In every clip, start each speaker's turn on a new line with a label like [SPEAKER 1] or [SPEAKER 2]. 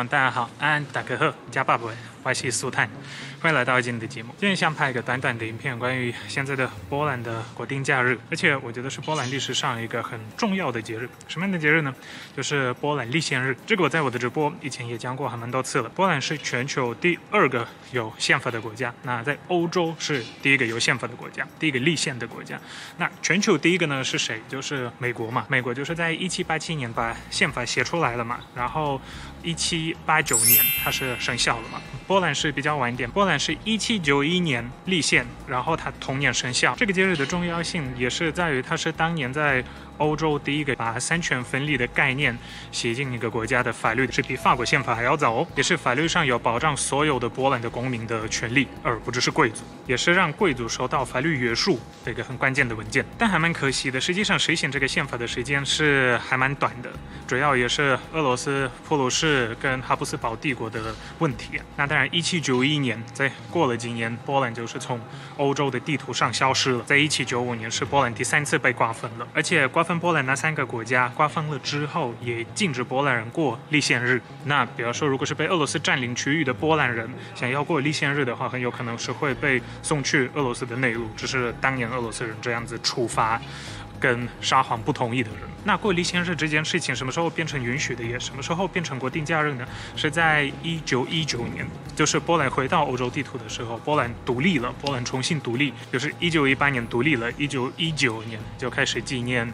[SPEAKER 1] 大家好，安打克赫加爸爸，我是苏探，欢迎来到今天的节目。今天想拍一个短短的影片，关于现在的波兰的国定假日，而且我觉得是波兰历史上一个很重要的节日。什么样的节日呢？就是波兰立宪日。这个我在我的直播以前也讲过还蛮多次了。波兰是全球第2个有宪法的国家，那在欧洲是第1个有宪法的国家，第1个立宪的国家。那全球第1个呢是谁？就是美国嘛。美国就是在1787年把宪法写出来了嘛，然后1789年它是生效了嘛。波兰是比较晚一点，波兰是1791年立宪，然后它同年生效。这个节日的重要性也是在于它是当年在欧洲第1个把三权分立的概念写进一个国家的法律，是比法国宪法还要早哦，也是法律上有保障所有的波兰的公民的权利，而不只是贵族，也是让贵族受到法律约束的一个很关键的文件。但还蛮可惜的，实际上实行这个宪法的时间是还蛮短的，主要也是俄罗斯、普鲁士跟哈布斯堡帝国的问题。那当然1791年再过了几年，波兰就是从欧洲的地图上消失了。在1795年是波兰第3次被瓜分了，而且瓜分波兰那3个国家瓜分了之后，也禁止波兰人过立宪日。那比方说，如果是被俄罗斯占领区域的波兰人想要过立宪日的话，很有可能是会被送去俄罗斯的内陆，只是当年俄罗斯人这样子处罚跟沙皇不同意的人。那过立宪日这件事情什么时候变成允许的，也什么时候变成国定假日呢？是在1919年，就是波兰回到欧洲地图的时候，波兰独立了，波兰重新独立，就是1918年独立了，1919年就开始纪念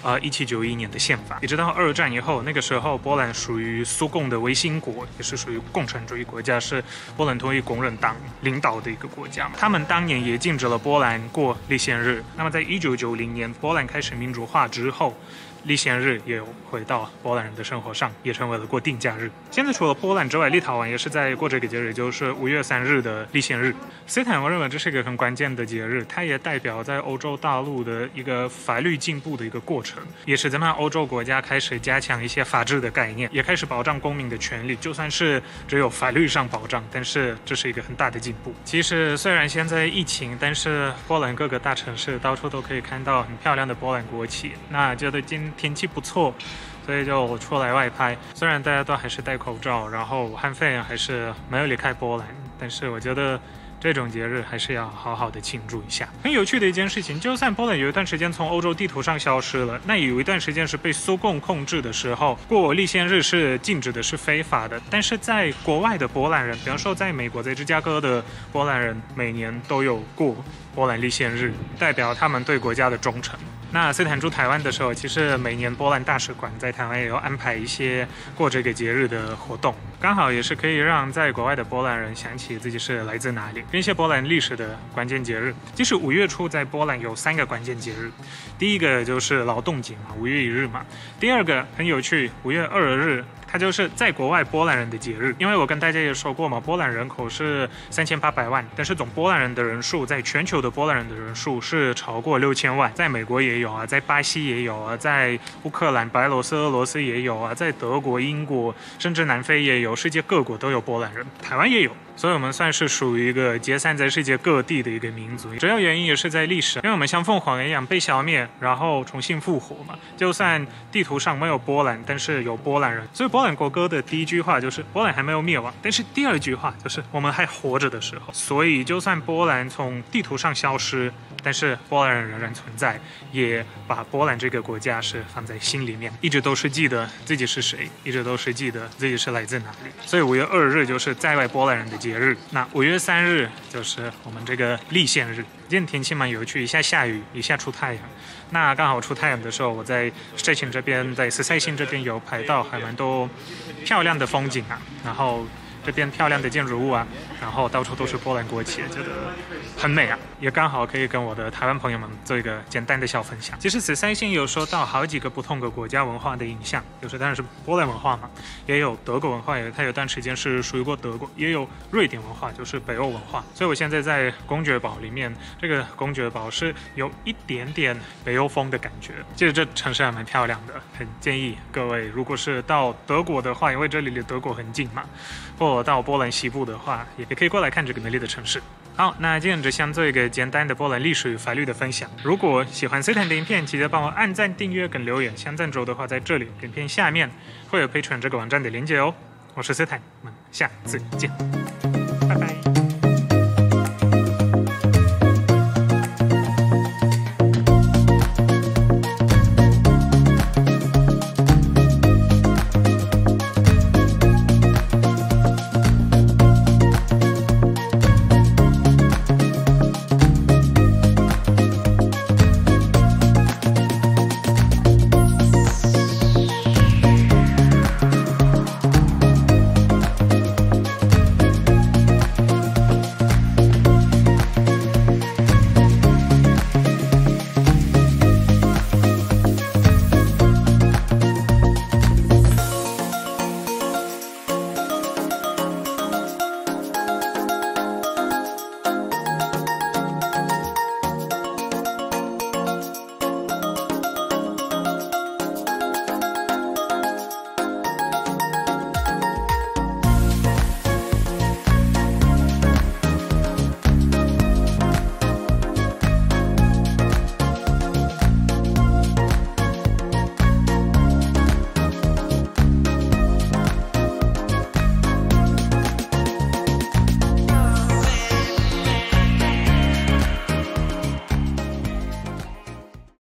[SPEAKER 1] 1791年的宪法，一直到2战以后，那个时候波兰属于苏共的维新国，也是属于共产主义国家，是波兰统一工人党领导的一个国家。他们当年也禁止了波兰过立宪日。那么在1990年波兰开始民主化之后，立宪日也有回到波兰人的生活上，也成为了国定假日。现在除了波兰之外，立陶宛也是在过这个节日，就是5月3日的立宪日。斯坦我认为这是一个很关键的节日，它也代表在欧洲大陆的一个法律进步的一个过程，也是咱们欧洲国家开始加强一些法治的概念，也开始保障公民的权利，就算是只有法律上保障，但是这是一个很大的进步。其实虽然现在疫情，但是波兰各个大城市到处都可以看到很漂亮的波兰国旗。那觉得天气不错，所以就出来外拍。虽然大家都还是戴口罩，然后武汉肺炎还是没有离开波兰，但是我觉得这种节日还是要好好的庆祝一下。很有趣的一件事情，就算波兰有一段时间从欧洲地图上消失了，那有一段时间是被苏共控制的时候，过立宪日是禁止的，是非法的。但是在国外的波兰人，比方说在美国，在芝加哥的波兰人，每年都有过波兰立宪日，代表他们对国家的忠诚。那斯坦住台湾的时候，其实每年波兰大使馆在台湾也有安排一些过这个节日的活动，刚好也是可以让在国外的波兰人想起自己是来自哪里，跟一些波兰历史的关键节日。其实5月初在波兰有3个关键节日，第一个就是劳动节嘛，5月1日嘛。第二个很有趣，5月2日。它就是在国外波兰人的节日，因为我跟大家也说过嘛，波兰人口是3800万，但是总波兰人的人数，在全球的波兰人的人数是超过6000万，在美国也有啊，在巴西也有啊，在乌克兰、白俄罗斯、俄罗斯也有啊，在德国、英国，甚至南非也有，世界各国都有波兰人，台湾也有。所以我们算是属于一个解散在世界各地的一个民族，主要原因也是在历史，因为我们像凤凰一样被消灭，然后重新复活嘛。就算地图上没有波兰，但是有波兰人。所以波兰国歌的第1句话就是波兰还没有灭亡，但是第2句话就是我们还活着的时候。所以就算波兰从地图上消失，但是波兰人仍然存在，也把波兰这个国家是放在心里面，一直都是记得自己是谁，一直都是记得自己是来自哪里。所以5月2日就是在外波兰人的节日。那5月3日就是我们这个立宪日。今天天气蛮有趣，一下下雨，一下出太阳。那刚好出太阳的时候，我在szczecin这边，在斯塞辛这边有拍到还蛮多漂亮的风景啊，然后这边漂亮的建筑物啊，然后到处都是波兰国旗，觉得很美啊，也刚好可以跟我的台湾朋友们做一个简单的小分享。其实此三星有说到好几个不同的国家文化的影响，就是当然是波兰文化嘛，也有德国文化，它有段时间是属于过德国，也有瑞典文化，就是北欧文化。所以我现在在公爵堡里面，这个公爵堡是有一点点北欧风的感觉。其实这城市还蛮漂亮的，很建议各位如果是到德国的话，因为这里离德国很近嘛，或到波兰西部的话，也可以过来看这个美丽的城市。好，那今天只想做一个简单的波兰历史与法律的分享。如果喜欢斯坦的影片，记得帮我按赞、订阅跟留言。想赞助的话，在这里影片下面会有 Patreon 这个网站的连接哦。 我是斯坦，我们下次见。